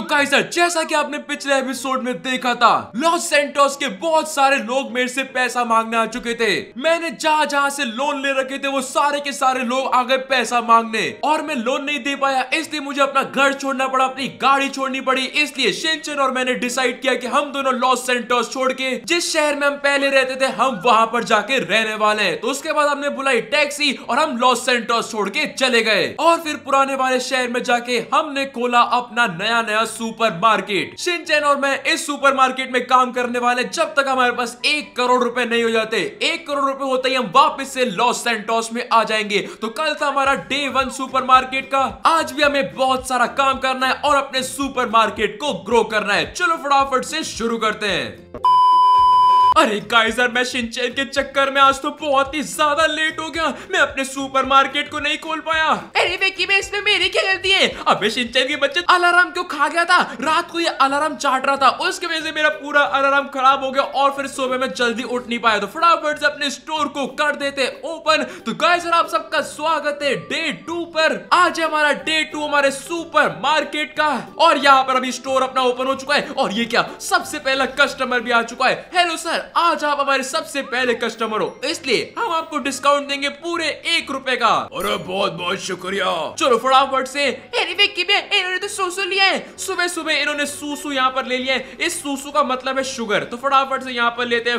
Guys जैसा कि आपने पिछले एपिसोड में देखा था, लॉस सैंटोस के बहुत सारे लोग मेरे से पैसा मांगने आ चुके थे। मैंने जहां जहां से लोन ले रखे थे वो सारे के सारे लोग आ गए पैसा मांगने, और मैं लोन नहीं दे पाया, इसलिए मुझे अपना घर छोड़ना पड़ा, अपनी गाड़ी छोड़नी पड़ी। इसलिए शिनचैन और मैंने डिसाइड किया कि हम दोनों लॉस सैंटोस छोड़ के जिस शहर में हम पहले रहते थे हम वहां पर जाके रहने वाले हैं। तो उसके बाद हमने बुलाई टैक्सी और हम लॉस सैंटोस छोड़ के चले गए, और फिर पुराने वाले शहर में जाके हमने खोला अपना नया नया सुपरमार्केट। शिनचैन और मैं इस सुपरमार्केट में काम करने वाले जब तक हमारे पास 1 करोड़ रुपए नहीं हो जाते। 1 करोड़ रुपए होते ही हम वापस से लॉस सैंटोस में आ जाएंगे। तो कल था हमारा डे 1 सुपरमार्केट का। आज भी हमें बहुत सारा काम करना है और अपने सुपरमार्केट को ग्रो करना है। चलो फटाफट से शुरू करते हैं। अरे गाइस यार, मैं शिनचैन के चक्कर में आज तो बहुत ही ज्यादा लेट हो गया। मैं अपने सुपरमार्केट को नहीं खोल पाया। अरे विक्की, में इसमें मेरी क्या गलती है? अबे शिनचैन के बच्चे, अलार्म क्यों खा गया था? रात को ये अलार्म चाट रहा था, उसकी वजह से मेरा पूरा अलार्म खराब हो गया और फिर सुबह में जल्दी उठ नहीं पाया। तो फटाफट से अपने स्टोर को कर देते ओपन। तो गाइस यार, आप सबका स्वागत है डे 2 पर। आज है हमारा डे 2 हमारे सुपरमार्केट का, और यहाँ पर अभी स्टोर अपना ओपन हो चुका है। और ये क्या, सबसे पहला कस्टमर भी आ चुका है। हेलो सर, आज आप हमारे सबसे पहले कस्टमर हो, इसलिए हम आपको डिस्काउंट देंगे पूरे 1 रुपए का। अरे बहुत बहुत शुक्रिया। चलो फटाफट से। इन्होंने तो सूसू लिया है, सुबह सुबह इन्होंने सूसू यहाँ पर ले लिया है। इस सूसू का मतलब है शुगर। तो फटाफट से यहाँ पर लेते हैं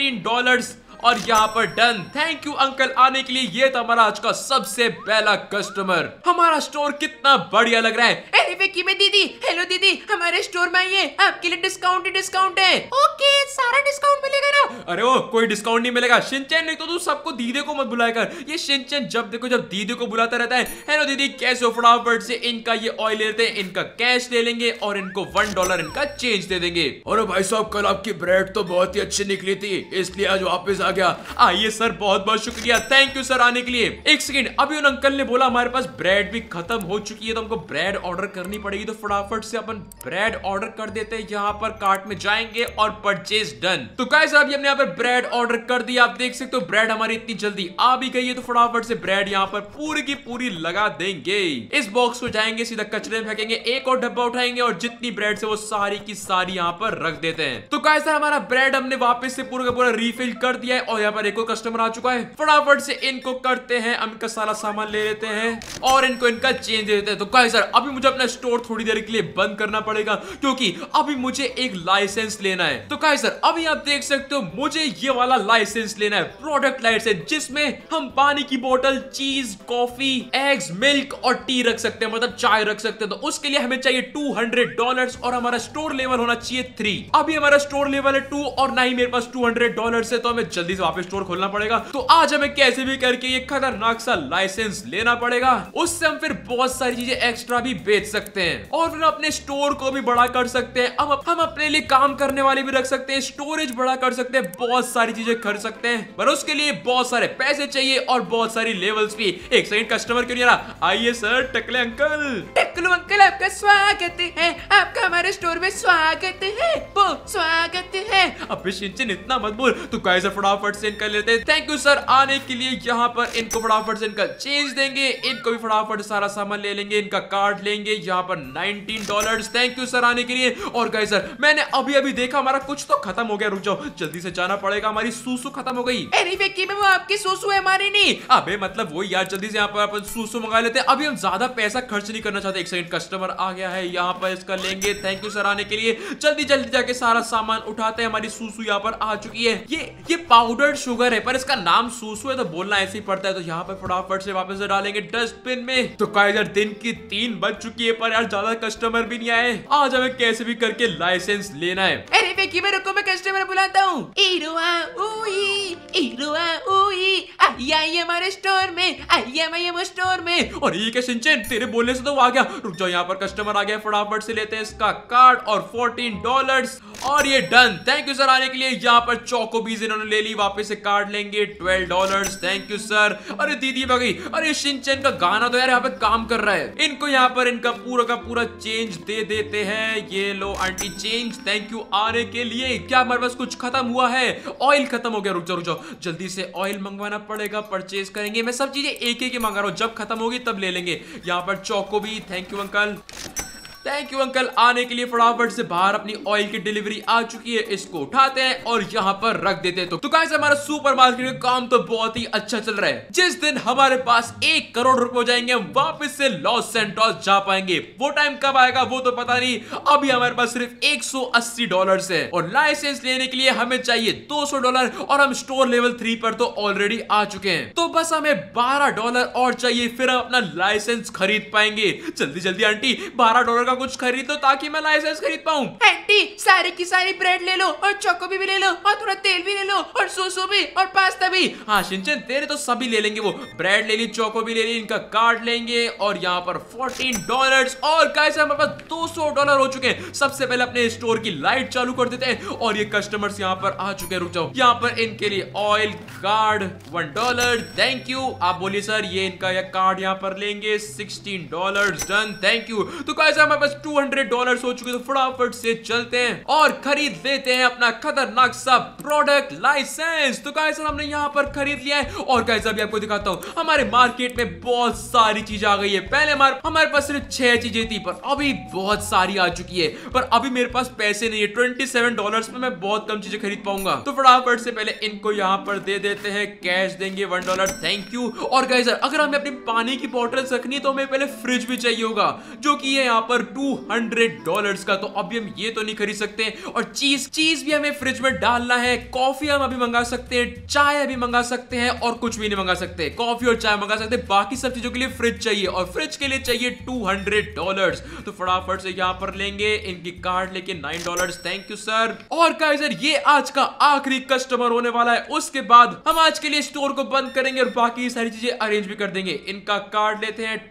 $14 और यहाँ पर डन। थैंक यू अंकल आने के लिए। ये था हमारा आज का सबसे पहला कस्टमर। हमारा स्टोर कितना बढ़िया लग रहा है। अरे विक्की में दीदी, हेलो दीदी, हमारे स्टोर में आइए, आपके लिए डिस्काउंट ही डिस्काउंट है। ओके, सारा डिस्काउंट मिलेगा ना? अरे वो कोई डिस्काउंट नहीं मिलेगा शिनचैन, नहीं तो तू सबको दीदी को मत बुलाया कर। ये शिनचैन जब देखो जब दीदी को बुलाता रहता है। हेलो दीदी, कैसे हो? फटाफट से इनका ये ऑयल लेते हैं, इनका कैश ले लेंगे और इनको $1 इनका चेंज दे देंगे। अरे भाई साहब, कल आपकी ब्रेड तो बहुत ही अच्छी निकली थी, इसलिए आज वापस आ गया। आइए सर, बहुत बहुत शुक्रिया। थैंक यू सर आने के लिए। एक सेकंड, अभी उन अंकल ने बोला हमारे पास ब्रेड भी खत्म हो चुकी है, तो हमको ब्रेड ऑर्डर करनी पड़ेगी। तो फटाफट से अपन ब्रेड ऑर्डर कर देते हैं। यहाँ पर कार्ट में जाएंगे और परचेज डन। तो गाइस अभी हमने यहाँ पर ब्रेड ऑर्डर कर दिया। आप देख सकते हो ब्रेड हमारी इतनी जल्दी आ भी गई है। तो फटाफट से ब्रेड यहाँ पर पूरी की पूरी लगा देंगे। इस बॉक्स को जाएंगे सीधा कचरे में फेंकेंगे, एक और डब्बा उठाएंगे और जितनी ब्रेड से वो सारी की सारी यहाँ पर रख देते हैं। तो गाइस हमारा ब्रेड हमने वापस से पूरा का पूरा रिफिल कर दिया है, और यहाँ पर एक और कस्टमर आ चुका है। फटाफट से इनको करते हैं, हम इनका सारा सामान ले लेते हैं और इनको इनका चेंज दे देते हैं। तो गाइस सर, अभी मुझे अपना स्टोर थोड़ी देर के लिए बंद करना पड़ेगा, क्योंकि अभी मुझे एक लाइसेंस लेना है। तो गाइस सर, अभी आप देख सकते हो मुझे ये वाला लाइसेंस लेना है, प्रोडक्ट लाइसेंस, जिसमें हम पानी की बोतल, चीज, कॉफी, एग्स, मिल्क और टी रख सकते हैं, मतलब चाय रख सकते हैं। तो उसके लिए हमें चाहिए $200 और हमारा स्टोर लेवल होना चाहिए 3। अभी हमारा स्टोर लेवल है 2 और ना ही मेरे पास $200 है, तो हमें जल्दी से वापस स्टोर खोलना पड़ेगा। तो आज हमें कैसे भी करके ये खतरनाक सा लाइसेंस लेना पड़ेगा, उससे हम फिर बहुत सारी चीजें एक्स्ट्रा भी बेच सकते हैं और फिर अपने स्टोर को भी बड़ा कर सकते हैं। हम अपने लिए काम करने वाले भी रख सकते हैं, स्टोरेज बड़ा कर सकते हैं, बहुत सारी चीजें कर सकते हैं, पर उसके लिए बहुत सारे पैसे चाहिए और बहुत सारी लेवल्स भी। एक सेकंड, कस्टमर क्यों नहीं आ रहा? आइए सर, टकले अंकल। टकलू अंकल, आपका स्वागत है, आपका हमारे स्टोर में स्वागत है, वो स्वागत है। अब शिनचैन इतना मत बोल। तो गाइस फटाफट से इनका लेते हैं। थैंक यू सर आने के लिए। यहाँ पर इनको फटाफट से इनका चेंज देंगे, इनको भी फटाफट सारा सामान ले लेंगे, इनका कार्ड लेंगे। यहाँ पर $19। थैंक यू सर आने के लिए। और गाइस सर, मैंने अभी अभी देखा हमारा कुछ तो खत्म हो गया। रुक जाओ, जल्दी से जाना पड़ेगा, हमारी सूसू खत्म हो गई। अरे विक्की में वो आपकी सूसू है, हमारी नहीं। अबे मतलब वो यार, जल्दी से यहाँ पर अपन सूसू मंगा लेते हैं। अभी हम ज्यादा पैसा खर्च नहीं करना चाहते। एक सेकंड, कस्टमर आ गया है, यहाँ पर इसका लेंगे। थैंक यू सर आने के लिए। जल्दी जल्दी जाके सारा सामान उठाते हैं। हमारी सूसू यहाँ पर आ चुकी है। ये पाउडर्ड शुगर है, पर इसका नाम सूसू है तो बोलना ऐसे ही पड़ता है। तो यहाँ पर फटाफट से वापस से डालेंगे डस्टबिन में। तो यार दिन की 3 बज चुकी है, पर यार ज्यादा कस्टमर भी नहीं आए। आज हमें कैसे भी करके लाइसेंस लेना है। अरे विक्की में रुको, मैं कस्टमर बुलाता हूँ। आइए हमारे स्टोर में, आइए हमारे स्टोर में। और ये क्या शिनचैन, तेरे बोलने से तो आ गया। रुक जाओ, यहाँ पर कस्टमर आ गया। फटाफट से लेते हैं इसका कार्ड और $14 और ये डन। थैंक यू सर आने के लिए। यहाँ पर चोकोबीज इन्होंने ले ली, वापस से कार्ड लेंगे $12। Thank you sir. अरे दीदी आ गई। अरे शिनचैन का गाना तो यार यहाँ पे काम कर रहा है। इनको यहाँ पर इनका पूरा का पूरा चेंज दे देते हैं। ये लो आंटी चेंज, थैंक यू आने के लिए। क्या हमारे पास कुछ खत्म हुआ है? ऑयल खत्म हो गया। रुक जाओ, जल्दी से ऑयल मंगवाना पड़ेगा, परचेज करेंगे। मैं सब चीजें एक एक मंगा रहा हूँ, जब खत्म होगी तब ले लेंगे। यहाँ पर Chocobi, thank you uncle. Thank you uncle, आने के लिए फटाफट से बाहर अपनी ऑयल की डिलीवरी आ चुकी है, इसको उठाते हैं और यहाँ पर रख देते हैं। तो गाइस हमारा सुपरमार्केट का काम तो बहुत ही अच्छा चल रहा है। जिस दिन हमारे पास 1 करोड़ रुपए हो जाएंगे हम वापस से लॉस सैंटोस जा पाएंगे। वो टाइम कब आएगा वो तो पता नहीं, अभी हमारे पास सिर्फ $180 है और लाइसेंस लेने के लिए हमें चाहिए $200 और हम स्टोर लेवल 3 पर तो ऑलरेडी आ चुके हैं। तो बस हमें $12 और चाहिए, फिर हम अपना लाइसेंस खरीद पाएंगे। जल्दी जल्दी आंटी $12 का कुछ खरीद दो ताकि मैं लाइसेंस खरीद पाऊं। आंटी सारी की सारी ब्रेड ले लो और चोको भी ले लो और थोड़ा तेल भी ले लो और सोसो भी और पास्ता भी। हाँ शिनचैन तेरे तो सभी ले लेंगे, वो ब्रेड ले ली, चोको भी ले ली, इनका कार्ड लेंगे और यहाँ पर $14 और गाइस हमारे पास $200 हो चुके हैं। सबसे पहले अपने स्टोर की लाइट चालू कर देते हैं और ये कस्टमर्स यहाँ पर आ चुके हैं। रुक जाओ, यहाँ पर इनके लिए ऑयल कार्ड $1, थैंक यू। आप बोलिए सर, ये इनका यह कार्ड यहाँ पर लेंगे $16, डन, थैंक यू। तो गाइस हमारे पास $200 हो चुके, तो फटाफट से चलते हैं और खरीद लेते हैं अपना खतरनाक सा प्रोडक्ट लाइसेंस। तो गाइस हमने यहाँ पर खरीद लिया है और गाइस अभी आपको दिखाता हूँ हमारे मार्केट में बहुत सारी चीजें आ गई है। पहले हमारे पास सिर्फ 6 चीजें थी पर अभी बहुत सारी आ चुकी है, पर अभी मेरे पास पैसे नहीं है। $27 में मैं बहुत कम चीजें खरीद पाऊंगा। तो फटाफट से पहले इनको यहाँ पर दे देते हैं, कैश देंगे $1, थैंक यू। और गाइस अगर हमें अपनी पानी की बोतल रखनी तो हमें पहले फ्रिज भी चाहिए होगा जो कि है यहाँ पर $200 का, तो अभी हम ये तो नहीं खरीद सकते। और चीज भी हमें फ्रिज में डालना है, कॉफी हम अभी मंगा सकते हैं, चाय अभी मंगा सकते हैं और कुछ भी नहीं मंगा सकते। कॉफी और चाय मंगा सकते हैं, बाकी सब चीजों के लिए फ्रिज चाहिए और फ्रिज के लिए चाहिए $200। तो फटाफट से यहाँ पर लेंगे इनकी कार्ड लेके $9, थैंक यू सर। और गाइस ये आज का आखिरी कस्टमर होने वाला है, उसके बाद हम आज के लिए स्टोर को बंद करेंगे और बाकी सारी चीजें अरेंज भी कर देंगे। इनका कार्ड लेते हैं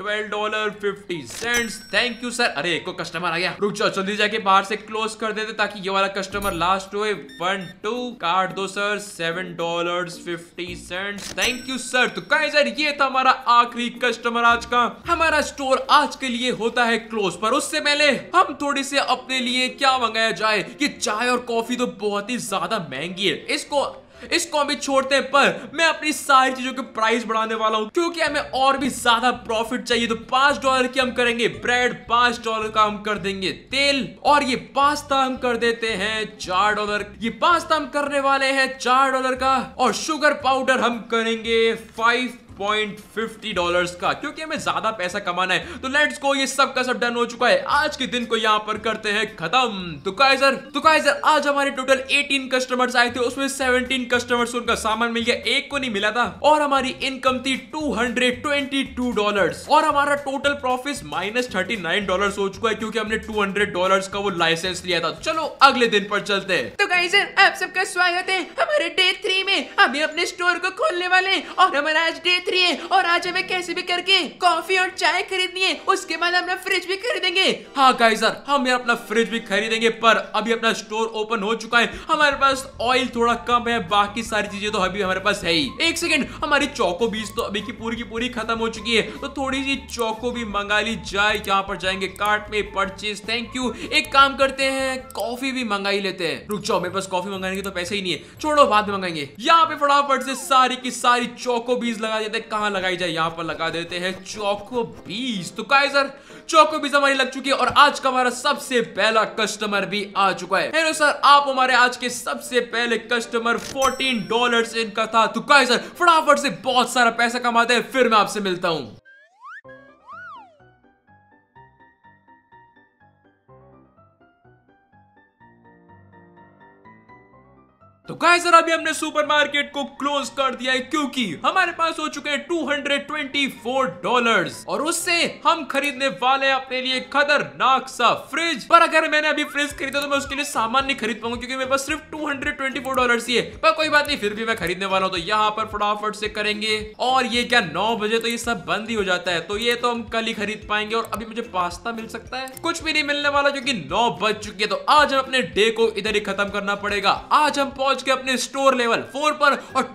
$12.50, थैंक यू सर। अरे एक कस्टमर आ गया, रुक जाओ जल्दी जाके बाहर से क्लोज कर देते ताकि ये वाला कस्टमर लास्ट हुए। 1 2 कार्ड दो सर, $7.50, थैंक यू सर। तो गाइस ये था हमारा आखिरी कस्टमर आज का। हमारा स्टोर आज के लिए होता है क्लोज, पर उससे पहले हम थोड़ी से अपने लिए क्या मंगाया जाए। ये चाय और कॉफी तो बहुत ही ज्यादा महंगी है, इसको अभी छोड़ते हैं, पर मैं अपनी सारी चीजों के प्राइस बढ़ाने वाला हूं क्योंकि हमें और भी ज्यादा प्रॉफिट चाहिए। तो $5 की हम करेंगे ब्रेड, $5 का हम कर देंगे तेल और ये पास्ता हम कर देते हैं $4। ये पास्ता हम करने वाले हैं $4 का और शुगर पाउडर हम करेंगे $5.50 का क्योंकि हमें ज्यादा पैसा कमाना है। तो लेट्स गो, ये सब का सब डन हो चुका है। आज के दिन को यहाँ पर करते हैं खत्म। तो गाइस आज हमारे टोटल 18 कस्टमर्स आए थे, उसमें 17 कस्टमर्स को उनका सामान मिल गया, एक को नहीं मिला था और हमारी इनकम थी $222 और हमारा टोटल प्रॉफिट -$39 हो चुका है क्योंकि हमने $200 का वो लाइसेंस लिया था। चलो अगले दिन पर चलते हैं। तो गाइस आप सबका स्वागत है हमारे डे 3 में। हम अपने स्टोर को खोलने वाले हैं और हमारा आज डे 3 है और आज हमें कैसे भी करके कॉफी और चाय खरीदनी है, उसके बाद अपना फ्रिज भी खरीदेंगे। हाँ गाइस हम अपना फ्रिज भी खरीदेंगे, पर अभी अपना स्टोर ओपन हो चुका है। हमारे पास ऑयल थोड़ा कम है, बाकी सारी चीजें तो अभी हमारे पास है ही। एक सेकंड, हमारी चोको बीज तो अभी की पूरी खत्म हो चुकी है, तो थोड़ी सी चोको भी मंगा ली जाए। यहाँ पर जाएंगे कार्ट में, परचेज, थैंक यू। एक काम करते हैं, कॉफी भी मंगा ही लेते हैं। रुक जाओ, मेरे पास कॉफी मंगाने के तो पैसे ही नहीं है, छोड़ो बाद में मंगाएंगे। यहाँ पे फटाफट से सारी की सारी चोको बीज लगा देते हैं। कहाँ लगाई जाए, यहाँ पर लगा देते हैं चोको बीज। तो गाइस चोको बीज हमारी लग चुकी है और आज का हमारा सबसे पहला कस्टमर भी आ चुका है। हेलो सर, आप हमारे आज के सबसे पहले कस्टमर, $14 इनका था। तो गाइस फटाफट से बहुत सारा पैसा कमाते हैं, फिर मैं आपसे मिलता हूं। तो गाइस अभी हमने सुपरमार्केट को क्लोज कर दिया है क्योंकि हमारे पास हो चुके हैं $224 और उससे हम खरीदने वाले हैं अपने लिए खतरनाक सा फ्रिज। पर अगर मैंने अभी फ्रिज खरीदा तो मैं उसके लिए सामान नहीं खरीद पाऊंगा क्योंकि मेरे पास सिर्फ $224 ही है, पर कोई बात नहीं, फिर भी मैं खरीदने वाला हूं। तो यहाँ पर फटाफट से करेंगे और ये क्या 9 बजे तो ये सब बंद ही हो जाता है, तो ये तो हम कल ही खरीद पाएंगे। और अभी मुझे पास्ता मिल सकता है, कुछ भी नहीं मिलने वाला क्योंकि 9 बज चुकी है। तो आज हम अपने डे को इधर ही खत्म करना पड़ेगा। आज हम पहुंच गए अपने स्टोर लेवल 4 पर और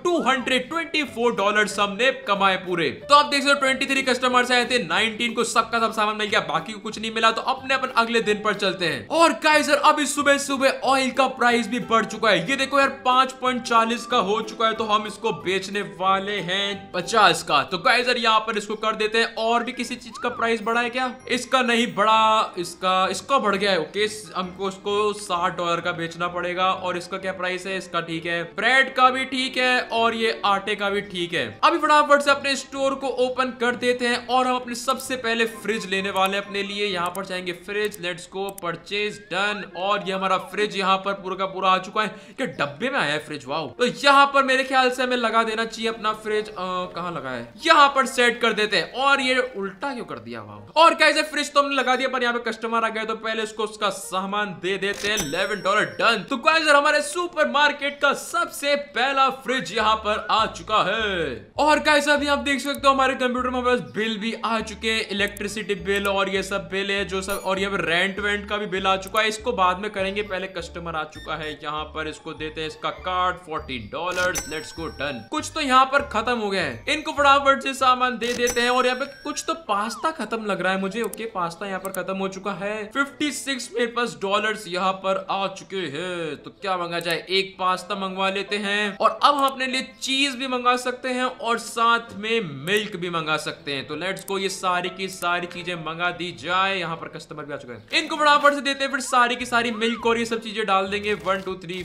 $224 हमने कमाए पूरे। तो आप देख सकते हो 23 कस्टमर्स आए थे, 19 को सबका सब सामान मिल गया, बाकी को कुछ नहीं मिला। तो अपने अपन अगले दिन पर चलते हैं। और गाइस अभी सुबह सुबह ऑयल का प्राइस भी बढ़ चुका है। ये देखो यार 5.40 का हो चुका है। तो हम इसको बेचने वाले हैं 50 का। तो गाइस यहाँ पर इसको कर देते हैं। और भी किसी चीज का प्राइस बढ़ा है क्या? इसका नहीं बढ़ा, इसका बढ़ गया है। ओके, हमको उसको $60 का बेचना पड़ेगा। और इसका क्या प्राइस है? इसका ठीक है, ब्रेड का भी ठीक है और ये आटे का भी ठीक है। अभी फटाफट से अपने स्टोर को ओपन कर देते हैं और हम अपने सबसे पहले फ्रिज लेने वाले हैं अपने लिए। यहाँ पर चाहेंगे fridge, let's go, purchase done. और ये हमारा फ्रिज यहाँ पर पूरा का पूरा आ चुका है। क्या डब्बे में आया है फ्रिज? वाओ। तो यहाँ पर मेरे ख्याल से हमें लगा देना चाहिए अपना फ्रिज। कहाँ लगा है? यहाँ पर सेट कर देते हैं। और ये उल्टा क्यों कर दिया? वाओ। और कैसे फ्रिज तो हमने लगा दिया, पर यहाँ पे कस्टमर आ गए तो पहले उसको उसका सामान दे देते हैं। $11 डन। तो गाइस हमारे सुपरमार्केट का सबसे पहला फ्रिज यहाँ पर आ चुका है। और गाइस अभी आप देख सकते हो हमारे कंप्यूटर में हमारे बिल भी आ चुके हैं, इलेक्ट्रिसिटी बिल और ये सब बिल है जो सब। और यहाँ पे रेंट वेंट का भी बिल आ चुका है। इसको बाद में करेंगे, पहले कस्टमर आ चुका है। यहाँ पर इसको देते हैं इसका कार्ड $14। Let's go done. कुछ तो यहाँ पर खत्म हो गया है, इनको फटाफट से सामान दे देते हैं। और यहाँ पे कुछ तो पास्ता खत्म लग रहा है मुझे। ओके, पास्ता यहाँ पर खत्म हो चुका है। 56 मेरे पास डॉलर्स यहाँ पर आ चुके हैं। तो क्या मंगा जाए? एक पास्ता मंगवा लेते हैं। और अब हम अपने लिए चीज भी मंगा सकते हैं और साथ में मिल्क भी मंगा सकते हैं। तो लेट्स गो, ये सारी की सारी चीजें मंगा दी जाए। यहाँ पर कस्टमर भी आ चुके हैं, इनको फटाफट से देते हैं। फिर सारी की सारी मिल्क और ये सब चीजें डाल देंगे। $1 2 3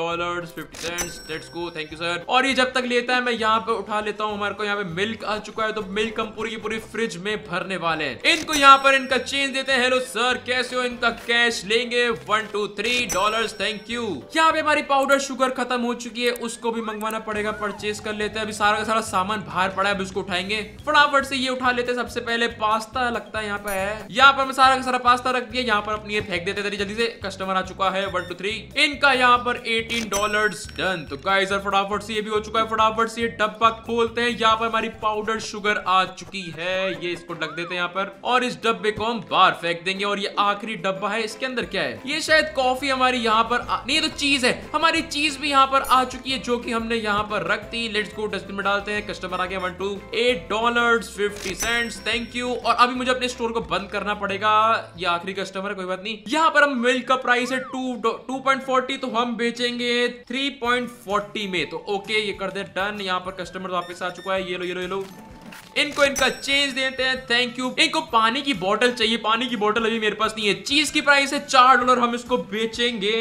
$4.50। Let's go, thank you sir. और ये जब तक लेता है मैं यहाँ पे उठा लेता हूँ। हमारे को यहाँ पे मिल्क आ चुका है। तो मिल्क हम पूरी की पूरी फ्रिज में भरने वाले हैं। इनको यहाँ पर इनका चेंज देते हैं। हेलो सर, कैसे हो? इनका कैश लेंगे $1 2 $3। Thank you. यहाँ पे हमारी पाउडर शुगर खत्म हो चुकी है, उसको भी मंगवाना पड़ेगा। परचेज कर लेते हैं। अभी सारा का सारा सामान बाहर पड़ा है, अभी उसको उठाएंगे। फटाफट से ये उठा लेते हैं। सबसे पहले पास्ता लगता है यहाँ पे है। यहाँ पर मैं सारा का सारा पास्ता रख दिया। यहाँ पर अपनी ये फेंक देते हैं जल्दी से। कस्टमर आ चुका है 1 2 3। इनका यहाँ पर $18 डन। तो गाइस फटाफट से ये भी हो चुका है। फटाफट से ये डब्बा खोलते हैं। यहाँ पर हमारी पाउडर शुगर आ चुकी है, ये इसको ढक देते हैं यहाँ पर। और इस डब्बे को हम बाहर फेंक देंगे। और ये आखिरी डब्बा है, इसके अंदर क्या है? ये शायद कॉफी हमारी यहाँ पर नहीं, ये तो चीज है। हमारी चीज भी यहाँ पर आ चुकी है जो कि हमने यहाँ पर रख दी। लेट्स गो, डस्टबिन में डालते हैं। कस्टमर आ गया 1 2 $8.50। Thank you. और अभी मुझे अपने स्टोर को बंद करना पड़ेगा। ये आखिरी कस्टमर है, कोई बात नहीं। यहाँ पर हम मिल्क का प्राइस है 2.40, तो हम बेचेंगे 3.40 में। तो ओके, ये कर दे डन। यहाँ पर कस्टमर वापस आ चुका है। ये लो ये लो ये लो, इनको इनका चेंज देते हैं। Thank you. इनको पानी की बोतल चाहिए, पानी की बोतल अभी मेरे पास नहीं है। चीज की प्राइस है $4, हम इसको बेचेंगे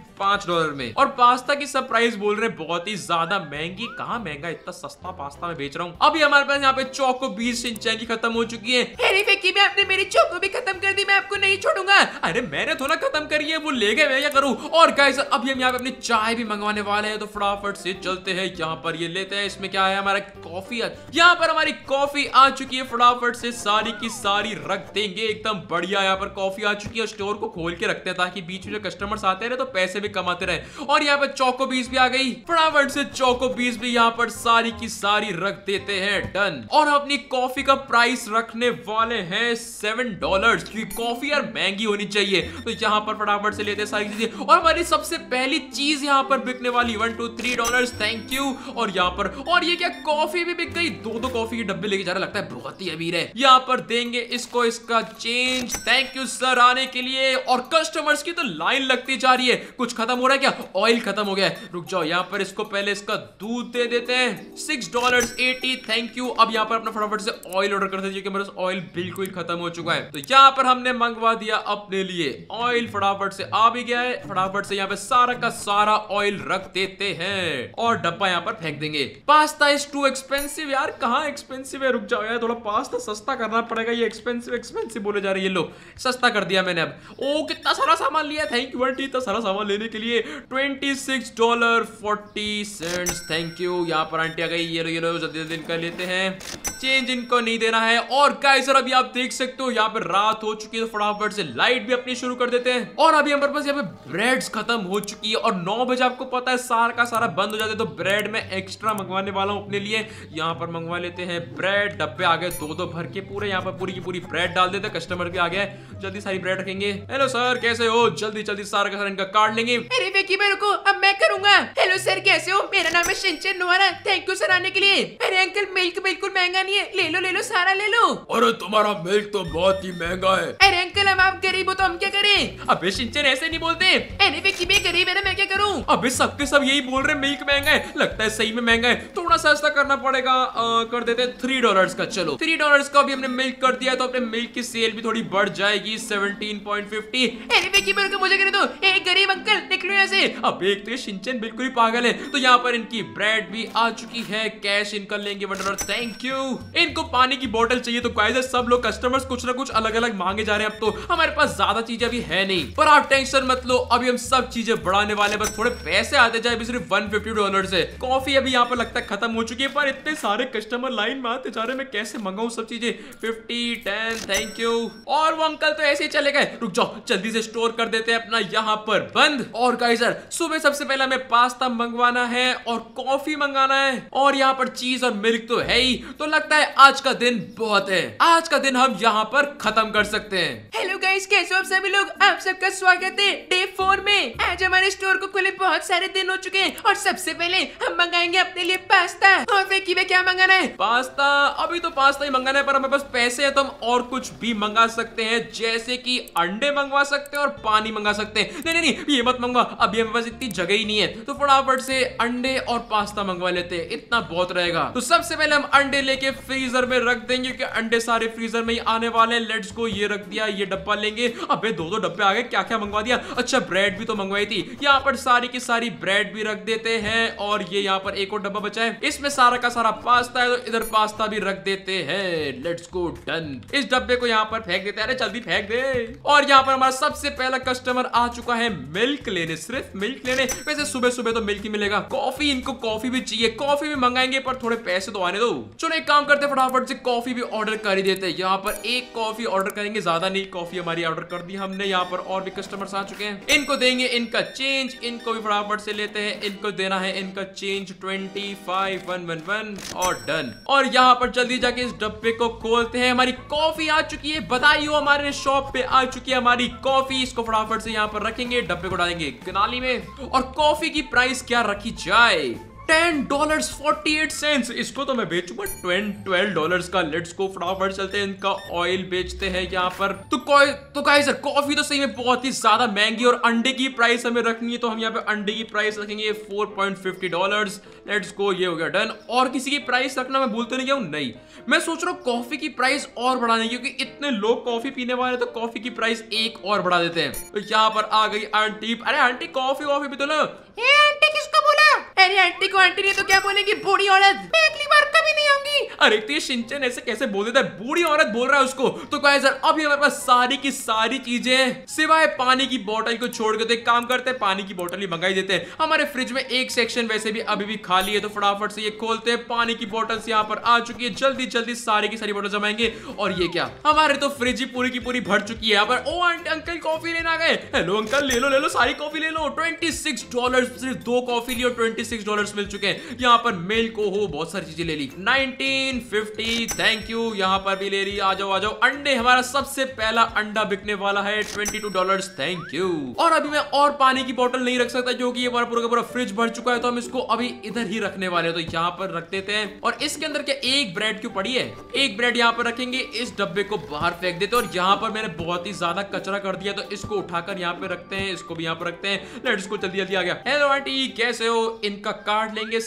$5 में। और पास्ता की सब प्राइस बोल रहे हैं बहुत ही ज्यादा महंगी। कहाँ महंगा, इतना सस्ता पास्ता मैं बेच रहा हूँ। अभी हमारे पास यहाँ पे चोको 20 की खत्म हो चुकी है। हेरी फेकी में आपने मेरी चोको भी खत्म कर दी, मैं आपको नहीं छोड़ूंगा। अरे मैंने थोड़ा खत्म करी है, वो ले गए, मैं क्या करूँ। और गाइस अभी हम यहाँ पे अपनी चाय भी मंगवाने वाले हैं। तो फटाफट से चलते हैं। यहाँ पर ये लेते हैं। इसमें क्या है? हमारा कॉफी। यहाँ पर हमारी कॉफी आ चुकी है। फटाफट से सारी की सारी रख देंगे। एकदम बढ़िया यहाँ पर कॉफी आ चुकी है। स्टोर को खोल के रखते हैं ताकि बीच में जो कस्टमर्स आते रहे तो पैसे भी कमाते रहे। और यहाँ पर चोको 20 भी आ गई। फटाफट से चोको 20 भी यहाँ पर सारी की सारी रख देते हैं। डन। और अपनी कॉफी का प्राइस रखने वाले हैं $7, क्योंकि कॉफी यार महंगी होनी चाहिए। तो यहाँ पर फटाफट से लेते हैं सारी चीजें। और हमारी सबसे पहली चीज यहाँ पर बिकने वाली $1 2 $3। Thank you. और यहाँ पर और ये क्या, कॉफी भी बिक गई। दो कॉफी के डब्बे लेके जा रहा, लगता है बहुत ही अमीर है। यहाँ पर देंगे इसको इसका चेंज। थैंक यू सर आने के लिए। और कस्टमर्स की तो लाइन लगती जा रही है। कुछ खत्म हो रहा है क्या? ऑयल खत्म हो गया है। रुक जाओ, यहाँ पर इसको पहले इसका दूध दे देते हैं। $6.80। Thank you. अब यहाँ पर अपना फटाफट से ऑयल ऑर्डर करते हैं, मेरे पास ऑयल बिल्कुल खत्म हो चुका है। तो यहाँ पर हमने मंगवा दिया अपने लिए ऑयल। फटाफट से आ भी गया है। फटाफट से यहाँ पे सारा का सारा ऑयल रख देते हैं और डब्बा यहाँ पर फेंक देंगे। Pasta is too expensive. यार कहाँ एक्सपेंसिव है? रुक जाओ यार, थोड़ा पास्ता सस्ता करना पड़ेगा। ये एक्सपेंसिव बोले जा रही है। लो सस्ता कर दिया मैंने। अब ओ कितना सारा सामान लिया। थैंक यू आंटी, इतना सारा सामान लेने के लिए। $26.40। Thank you. यहाँ पर आंटी आ गई। ये लो जल्दी जल्दी इनका लेते हैं। चेंज इनको नहीं देना है। और गाइस अभी आप देख सकते हो यहाँ पे रात हो चुकी है, तो फटाफट से लाइट भी अपनी शुरू कर देते हैं। और अभी हमारे पास यहाँ पे ब्रेड्स खत्म हो चुकी है और 9 बजे आपको पता है सारा का सारा बंद हो जाता है, तो ब्रेड में एक्स्ट्रा मंगवाने वाला हूँ अपने लिए। यहाँ पर मंगवा लेते हैं ब्रेड, डब्बे आ गए 2-2 भर के पूरे, यहाँ पर पूरी की पूरी ब्रेड डाल देते हैं। कस्टमर भी आ गया है, जल्दी सारी ब्रेड रखेंगे। हेलो सर कैसे हो, जल्दी जल्दी सारा का सारा इनका कार्ड लेंगे। अरे विकी मेरे को, अब मैं करूंगा। हेलो सर कैसे हो, मेरा नाम है Shinchan Nohara, thank you sir आने के लिए। अरे अंकल मिल्क बिल्कुल महंगा नहीं है, ले लो सारा ले लो। अरे तुम्हारा मिल्क तो बहुत ही महंगा है। अरे अंकल हम आप गरीब हो तो हम क्या करें। अबे शिनचैन ऐसे नहीं बोलते। अरे विकी भी गरीब है ना, मैं क्या करूं। अबे सबके सब यही बोल रहे मिल्क महंगा है, लगता है सही में महंगा है, थोड़ा सस्ता करना पड़ेगा। कर देते हैं $3 का। चलो $3 का भी हमने मिल्क कर दिया, तो अपने मिल्क की सेल भी थोड़ी बढ़ जाएगी 17.50। अरे विकी मेरे को मुझे कहने दो, एक गरीब अंकल निकलो यहाँ से। अब एक तो ये शिनचैन बिल्कुल ही पागल है। तो यहाँ पर इनकी ब्रेड भी आ चुकी है, कैश इनका लेंगे $1। Thank you. इनको पानी की बोतल चाहिए, तो गाइस सब लोग कस्टमर्स कुछ ना कुछ अलग अलग मांगे जा रहे हैं। अब तो हमारे पास ज्यादा चीजें अभी है नहीं, पर आप टेंशन मत लो, अभी हम सब चीजें बढ़ाने वाले, बस थोड़े पैसे आते जाए। अभी सिर्फ $150 है। कॉफी अभी यहाँ पर लगता है खत्म हो चुकी है, पर इतने सारे कस्टमर लाइन में आते जा रहे हैं, मैं कैसे मंगाऊं सब चीजें। 50, 10 थैंक यू। और वो अंकल तो ऐसे ही चले गए, रुक जाओ जल्दी से स्टोर कर देते हैं अपना यहाँ पर बंद। और गाइस सुबह सबसे पहले हमें पास्ता मंगवाना है और कॉफी मंगाना है, और यहाँ पर चीज और मिल्क तो है ही, तो लगता है आज का दिन बहुत है, आज का दिन हम यहाँ पर खत्म कर सकते हैं। हेलो गाइस कैसे हो आप सभी लोग, आप सबका स्वागत है डे 4 में। आज हमारे स्टोर को खुले बहुत सारे दिन हो चुके हैं, और सबसे पहले हम मंगाएंगे अपने लिए पास्ता। और विकी में क्या मंगाना है। पास्ता, अभी तो पास्ता ही मंगाना है, पर हमें पास पैसे है तो हम और कुछ भी मंगा सकते हैं, जैसे कि अंडे मंगवा सकते हैं और पानी मंगा सकते हैं। नहीं नहीं नहीं ये मत मंगवा, अभी हमें पास इतनी जगह ही नहीं है, तो फटाफट से अंडे और पास्ता मंगवा लेते हैं, इतना बहुत रहेगा। तो सबसे पहले हम अंडे लेके फ्रीजर में रख देंगे, कि अंडे सारे फ्रीजर में ही आने वाले हैं। लेट्स गो, ये रख दिया, ये डब्बा लेंगे। अबे 2-2 डब्बे आ गए, क्या क्या मंगवा दिया। अच्छा ब्रेड भी तो मंगवाई थी, यहाँ पर सारी की सारी ब्रेड भी रख देते हैं, और ये यहाँ पर एक और डब्बा बचा है, इसमें सारा का सारा पास्ता है, तो इधर पास्ता भी रख देते हैं। Let's go done. इस डब्बे को यहाँ पर फेंक देते हैं, अरे जल्दी फेंक दे। और यहाँ पर हमारा सबसे पहला कस्टमर आ चुका है मिल्क लेने, सिर्फ मिल्क लेने। वैसे सुबह सुबह तो मिल्क ही मिलेगा। कॉफी, इनको कॉफी भी चाहिए, कॉफी भी मंगाएंगे, पर थोड़े पैसे तो आने दो। चलो एक काम करते हैं, फटाफट से कॉफी भी ऑर्डर कर ही देते हैं। यहाँ पर एक कॉफी ऑर्डर करेंगे, ज्यादा नहीं, कॉफी हमारी ऑर्डर कर दी हमने। यहाँ पर और भी कस्टमर्स आ चुके हैं, इनको देंगे इनका चेंज, इनको भी फटाफट से लेते हैं। इनको देना है इनका चेंज 25,111 और डन। और यहाँ पर जल्दी जाके इस डब्बे को खोलते हैं। हमारी कॉफी आ चुकी है, बधाई हो, हमारे शॉप पे आ चुकी है हमारी कॉफी। इसको फटाफट से यहाँ पर रखेंगे, डब्बे को डालेंगे कनाली में। और कॉफी की प्राइस क्या रखी जाए, $10.48। इसको तो मैं बेचूंगा $12 का। लेट्स को फटाफट चलते हैं, इनका ऑयल बेचते हैं यहाँ पर। तो गाइस सर कॉफी तो सही में बहुत ही ज्यादा महंगी, और अंडे की प्राइस हमें रखनी है, तो हम यहाँ पे अंडे की प्राइस रखेंगे $4.50। लेट्स को, ये हो गया डन। और किसी की प्राइस रखना मैं भूलते नहीं गया हूँ, नहीं मैं सोच रहा हूँ कॉफी की प्राइस और बढ़ाने की, क्योंकि इतने लोग कॉफी पीने वाले, तो कॉफी की प्राइस एक और बढ़ा देते हैं। तो यहाँ पर आ गई आंटी। अरे आंटी कॉफी भी तो लो। आंटी किसको बोला। अरे आंटी को आंटी नहीं तो क्या बोलेगी, बूढ़ी औरत। मैं अगली बार कभी नहीं आऊंगी। अरे तो ये शिनचैन ऐसे कैसे बोल देता है, बूढ़ी औरत बोल रहा है उसको। तो गाइस यार अभी हमारे पास सारी की सारी चीजें सिवाय पानी की बोतल को छोड़ के, तो एक काम करते हैं पानी की बोतल ही मंगाई देते हैं। हमारे फ्रिज में एक सेक्शन वैसे भी अभी भी खाली है, तो फटाफट से ये खोलते हैं। पानी की बोतल यहाँ पर आ चुकी है, जल्दी जल्दी सारी की सारी बोतल जमाएंगे। और ये क्या, हमारे तो फ्रिज ही पूरी की पूरी भर चुकी है। यहाँ पर ओ आंटी अंकल कॉफी लेना गए। हेलो अंकल, ले लो सारी कॉफी ले लो। $26, सिर्फ 2 कॉफी ली और $26 मिल चुके हैं। यहाँ पर मिल्क को हो बहुत सारी चीजें ले ली। 1950 थैंक यू, यहाँ पर भी ले ली। आ जाओ अंडे, हमारा सबसे पहला अंडा बिकने वाला है $22 थैंक यू। और अभी मैं और पानी की बोतल नहीं रख सकता, क्योंकि ये हमारा पूरा का पूरा फ्रिज भर चुका है, तो हम इसको अभी इधर ही रखने वाले हैं। तो यहाँ पर रख देते हैं। और इसके अंदर क्या एक ब्रेड क्यों पड़ी है, एक ब्रेड यहाँ पर रखेंगे, इस डब्बे को बाहर फेंक देते हैं। और यहाँ पर मैंने बहुत ही ज्यादा कचरा कर दिया, तो इसको उठाकर यहाँ पे रखते हैं, इसको भी यहाँ पर रखते हैं। लेट्स को जल्दी जल्दी आ गया। हेलो आंटी कैसे हो, इनका कार्ड लेंगे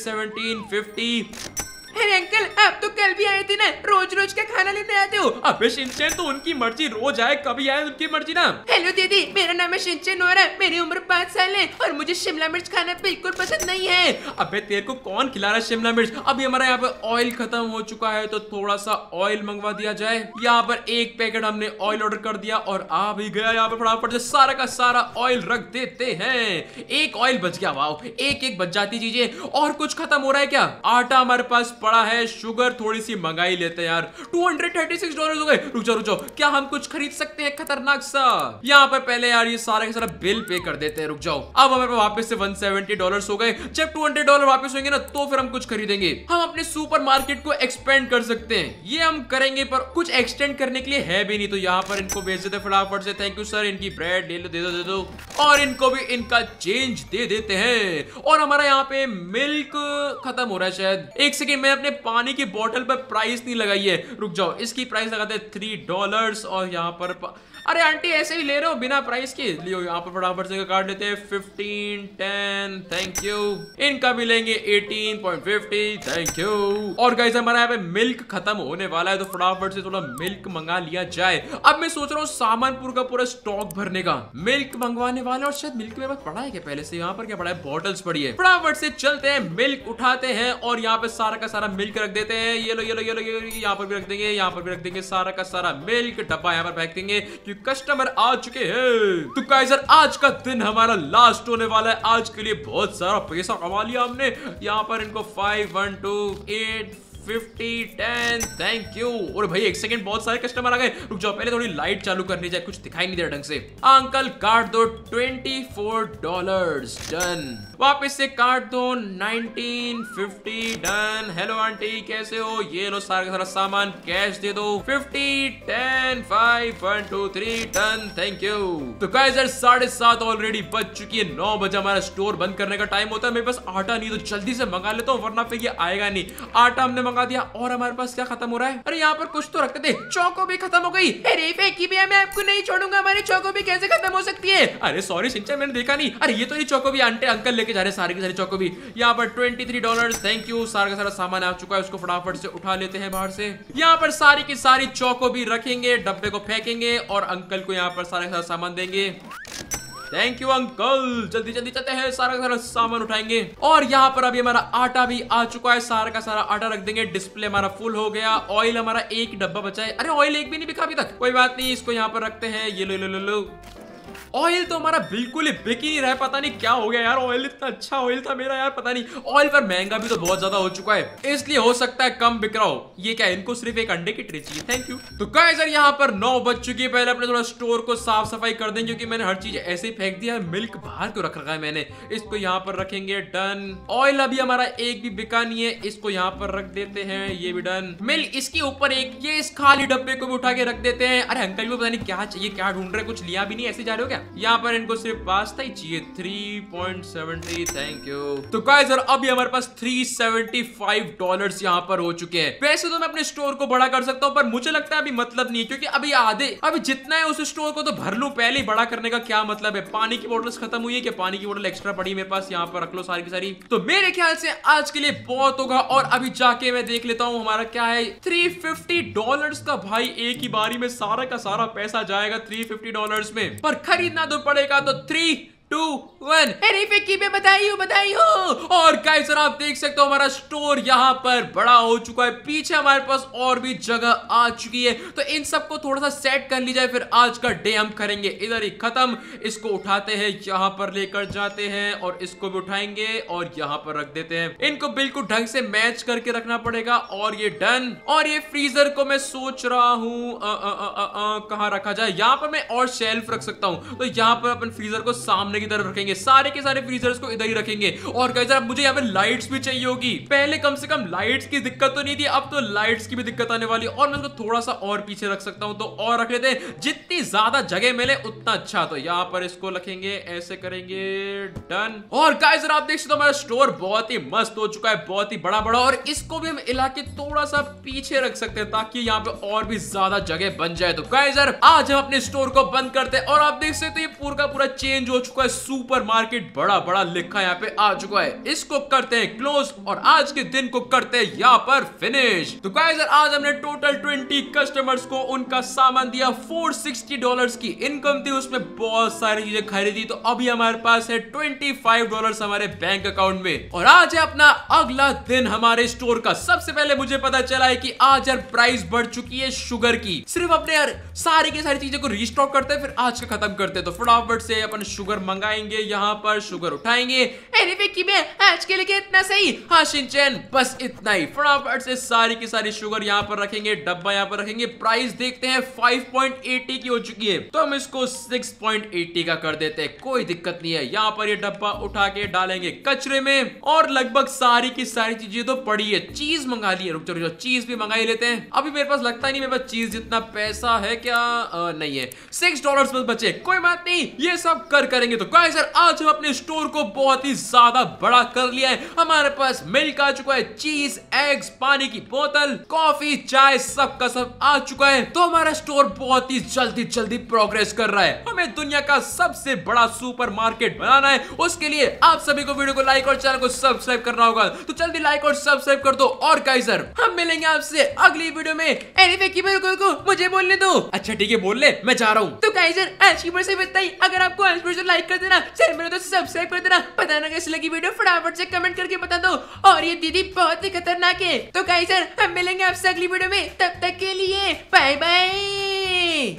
1750। अरे अंकल आप तो कल भी आए थे ना, रोज रोज का खाना लेने आते हो। अबे शिनचैन तो उनकी मर्जी, रोज आए कभी आए उनकी मर्जी ना। हेलो दीदी, मेरा नाम है शिनचैन नोहरा, मेरी उम्र 5 साल है, और मुझे शिमला मिर्च खाना बिल्कुल पसंद नहीं है। अबे तेरे को कौन खिला रहा है शिमला मिर्च। अभी हमारा यहाँ पे ऑयल खत्म हो चुका है, तो थोड़ा सा ऑयल मंगवा दिया जाए। यहाँ पर एक पैकेट हमने ऑयल ऑर्डर कर दिया, और आ भी गया। यहाँ पे फटाफट से सारा का सारा ऑयल रख देते हैं। एक ऑयल बच गया, वाओ, एक बच जाती चीजें। और कुछ खत्म हो रहा है क्या, आटा हमारे पास पड़ा है शुगर थोड़ी सी मंगाई लेते हैं यार। $236 हो गए। रुक जाओ, क्या हम कुछ खरीद सकते हैं खतरनाक सा? यहाँ पर पहले यार ये सारा का सारा बिल पे कर देते हैं। रुक जाओ, अब हमारे वापस से $170 हो गए। जब $200 वापस होंगे ना तो फिर हम कुछ खरीदेंगे। हम अपने सुपरमार्केट को एक्सपेंड कर सकते हैं, ये हम करेंगे, पर कुछ एक्सटेंड करने के लिए है भी नहीं। तो यहाँ पर इनको भेज देते फटाफट से। थैंक यू सर, इनकी ब्रेड दे दो और इनको भी इनका चेंज दे देते हैं। और हमारा यहाँ पे मिल्क खत्म हो रहा है शायद। एक सेकेंड, मैं अपने पानी की बोतल पर प्राइस नहीं लगाई है। रुक जाओ, इसकी प्राइस लगाते हैं $3 और यहाँ पर अरे आंटी ऐसे ही ले रहे हो बिना प्राइस के? लियो यहाँ पर फटाफट से काट लेते हैं। 15, 10, थैंक यू। इनका भी लेंगे 18.50, थैंक यू। और गाइस हमारा यहाँ पे मिल्क खत्म होने वाला है तो फटाफट से थोड़ा मिल्क मंगा लिया जाए। अब मैं सोच रहा हूँ सामान का पूरा स्टॉक भरने का। मिल्क मंगवाने वाला, और शायद मिल्क मेरे पास पड़ा है क्या पहले से? यहाँ पर क्या पड़ा है? बॉटल्स पड़ी है। फटाफट से चलते हैं, मिल्क उठाते हैं और यहाँ पे सारा का सारा मिल्क रख देते हैं। ये लो यहाँ पर भी रख देंगे, यहाँ पर भी रख देंगे सारा का सारा मिल्क। डब्बा यहाँ पर फेंक देंगे, कस्टमर आ चुके हैं। तो गाइस आज का दिन हमारा लास्ट होने वाला है। आज के लिए बहुत सारा पैसा कमा लिया हमने। यहाँ पर इनको 5, 1, 2, 8, 50, 10, थैंक यू। और भाई एक सेकंड, बहुत सारे कस्टमर आ गए। रुक जाओ, पहले थोड़ी लाइट चालू करनी चाहिए, कुछ दिखाई नहीं दे रहा ढंग से। अंकल काट दो $24, डन। वापस से काट दो 19, 50, डन। हेलो आंटी कैसे हो? ये लो सारा का सारा सामान, कैश दे दो। 50, 10, 5, 1, 2, 3, डन, थैंक यू। तो गाइस 7:30 ऑलरेडी बज चुकी है। 9 बजे हमारा स्टोर बंद करने का टाइम होता है। मेरे पास आटा नहीं, तो जल्दी से मंगा लेता हूँ वरना फिर ये आएगा नहीं। आटा हमने मंगा दिया और हमारे पास क्या खत्म हो रहा है? अरे यहाँ पर कुछ तो रखते थे। चौको भी खत्म हो गई। अरे फेंकी भी है, मैं आपको नहीं छोड़ूंगा। हमारी चौको भी कैसे खत्म हो सकती है? अरे सॉरी शिनचैन, मैंने देखा नहीं। अरे ये तो ये चौको भी आंटी अंकल लेके जा रहे सारे के सारे चौको भी। यहाँ पर $23, थैंक यू। सारा का सारा सामान आ चुका है, उसको फटाफट से उठा लेते हैं बाहर से। यहाँ पर सारी की सारी चौको भी रखेंगे, डब्बे को फेंकेंगे और अंकल को यहाँ पर सारा का सारा सामान देंगे। Thank you uncle. जल्दी जल्दी चलते हैं, सारा का सारा सामान उठाएंगे। और यहाँ पर अभी हमारा आटा भी आ चुका है। सारा का सारा आटा रख देंगे। डिस्प्ले हमारा फुल हो गया। ऑयल हमारा एक डब्बा बचा है। अरे ऑयल एक भी नहीं बिका अभी तक। कोई बात नहीं, इसको यहाँ पर रखते हैं। ये लो। ऑयल तो हमारा बिल्कुल ही बिक ही नहीं रहा है। पता नहीं क्या हो गया यार। ऑयल इतना अच्छा ऑयल था मेरा यार, पता नहीं। ऑयल पर महंगा भी तो बहुत ज्यादा हो चुका है, इसलिए हो सकता है कम बिक रहा हो। ये क्या, इनको सिर्फ एक अंडे की ट्रे चाहिए, थैंक यू। तो गाइस यार यहाँ पर 9 बज चुकी है। पहले अपने थोड़ा स्टोर को साफ सफाई कर देंगे क्योंकि मैंने हर चीज ऐसे ही फेंक दिया है। मिल्क बाहर क्यों रख रखा है मैंने? इसको यहाँ पर रखेंगे, डन। ऑयल अभी हमारा एक भी बिका नहीं है, इसको यहाँ पर रख देते हैं। ये भी डन। मिल्क इसके ऊपर एक, ये इस खाली डब्बे को भी उठा के रख देते हैं। अरे अंकल को पता नहीं क्या चाहिए, क्या ढूंढ रहे, कुछ लिया भी नहीं, ऐसे जा रहे हो क्या? यहाँ पर इनको सिर्फ पास्ता ही चाहिए। 3.70, थैंक यू। तो गाइस यार अभी हमारे पास $375 यहाँ पर हो चुके हैं। वैसे तो मैं अपने स्टोर को बड़ा कर सकता हूँ, पर मुझे लगता है अभी मतलब नहीं है क्योंकि अभी जितना है उस स्टोर को तो भर लूं। पहले ही बड़ा करने का क्या मतलब है? पानी की बोतल्स खत्म हुई है क्या? पानी की बोतल एक्स्ट्रा पड़ी मेरे पास, यहाँ पर रख लो सारी की सारी। तो मेरे ख्याल से आज के लिए बहुत होगा। और अभी जाके मैं देख लेता हूँ हमारा क्या है। $350 का भाई एक ही बारी में सारा का सारा पैसा जाएगा $350 में। पर खरीदना तो पड़ेगा। तो 3, 2, 1। अरे फेंकी में बधाई हो। और गाइस सर आप देख सकते हो हमारा स्टोर यहाँ पर बड़ा हो चुका है। पीछे हमारे पास और भी जगह आ चुकी है। तो इन सबको थोड़ा सा सेट कर ली जाए, फिर आज का डे हम करेंगे इधर ही खत्म। इसको उठाते हैं, यहाँ पर लेकर जाते हैं और इसको भी उठाएंगे और यहाँ पर रख देते हैं। इनको बिल्कुल ढंग से मैच करके रखना पड़ेगा। और ये डन। और ये फ्रीजर को मैं सोच रहा हूँ कहाँ रखा जाए। यहाँ पर मैं और शेल्फ रख सकता हूँ, तो यहाँ पर अपन फ्रीजर को सामने की तरफ रखेंगे। सारे के सारे फ्रीजर्स को इधर ही रखेंगे। और गाइस अब मुझे यहाँ पे लाइट्स भी चाहिए होगी। पहले कम से कम लाइट्स की दिक्कत तो नहीं थी, अब तो लाइट्स की भी दिक्कत आने वाली है। और मैं इसको थोड़ा सा और पीछे रख सकता हूँ, तो और रख लेते हैं। जितनी ज्यादा जगह मिले उतना अच्छा। तो यहाँ पर इसको रखेंगे, ऐसे करेंगे, डन। और गाइस आप देख सकते हो हमारा स्टोर बहुत ही मस्त हो चुका है, बहुत ही बड़ा बड़ा। और इसको भी हम इलाके थोड़ा सा पीछे रख सकते हैं ताकि यहाँ पे और भी ज्यादा जगह बन जाए। तो गाइस आज हम अपने स्टोर को बंद करते हैं। और आप देख सकते हो ये पूरा का पूरा चेंज हो चुका है। सुपरमार्केट बड़ा बड़ा लिखा यहाँ पे आ चुका है। इसको करते हैं क्लोज और आज के दिन को करते हैं यहाँ पर फिनिश। तो गाइस आज हमने टोटल 20 कस्टमर्स को उनका सामान दिया। $460 की इनकम थी, उसमें बहुत सारी चीजें खरीदी। तो अभी हमारे पास है $25 हमारे बैंक अकाउंट में। और आज है अपना अगला दिन हमारे स्टोर का। सबसे पहले मुझे पता चला है कि आज यार प्राइस बढ़ चुकी है शुगर की। सिर्फ अपने यार सारी की सारी चीजें को रिस्टॉक करते हैं, फिर आज का खत्म करते हैं। तो फटाफट से अपन शुगर मंगाएंगे, यहाँ पर शुगर उठाएंगे। अरे विक्की भैया, आज के लिए इतना सही। हाँ शिनचैन, बस इतना ही। फटाफट से सारी की सारी शुगर यहाँ पर रखेंगे, डब्बा यहाँ पर रखेंगे। प्राइस देखते हैं 5.80 की हो चुकी है, तो हम इसको 6.80 का कर देते हैं, कोई दिक्कत नहीं है। यहाँ पर ये डब्बा उठा के डालेंगे कचरे में। और लगभग सारी की सारी चीजें तो पड़ी है। चीज मंगा ली है, रुक जाओ, चीज भी मंगा ही लेते हैं। अभी मेरे पास लगता ही नहीं मेरे पास चीज जितना पैसा है, क्या नहीं है। $6 बस बचे, कोई बात नहीं, ये सब करेंगे। तो गाइस यार, आज हम अपने स्टोर को बहुत ही ज्यादा बड़ा कर लिया है। हमारे पास मिल्क आ चुका है, चीज, एग्स, पानी की बोतल, कॉफी, चाय, सब का सब आ चुका है। तो हमारा स्टोर बहुत ही जल्दी प्रोग्रेस कर रहा है। हमें दुनिया का सबसे बड़ा सुपरमार्केट बनाना है। उसके लिए आप सभी को वीडियो को लाइक और चैनल को सब्सक्राइब करना होगा, तो जल्दी लाइक और सब्सक्राइब कर दो। और गाइस यार, हम मिलेंगे आपसे अगली वीडियो में। अरे विक्की भैया, को मुझे बोलने दो। अच्छा ठीक है, बोल ले, मैं जा रहा हूँ। तो गाइस यार, आज की वीडियो से इतना ही। अगर आपको आज वीडियो लाइक कर देना, चैनल मेरे तो सब्सक्राइब कर देना। पता ना कैसी लगी वीडियो, फटाफट से कमेंट करके बता दो। और ये दीदी बहुत ही खतरनाक है। तो गाइस यार, हम मिलेंगे आपसे अगली वीडियो में, तब तक के लिए बाय बाय।